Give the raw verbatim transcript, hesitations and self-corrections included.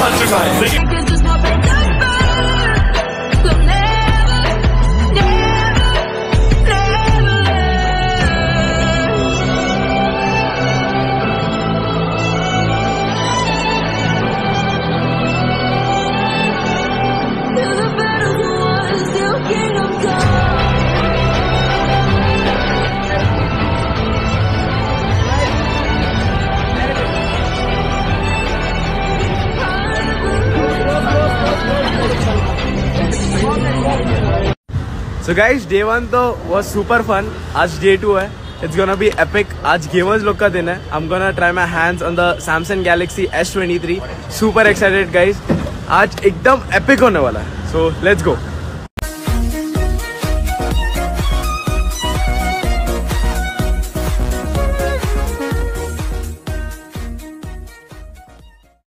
So guys, day one तो was super fun. आज day two है. It's gonna be epic. आज gamers लोग का दिन है. I'm gonna try my hands on the Samsung Galaxy S twenty-three. Super excited guys. आज एकदम epic होने वाला है. So let's go.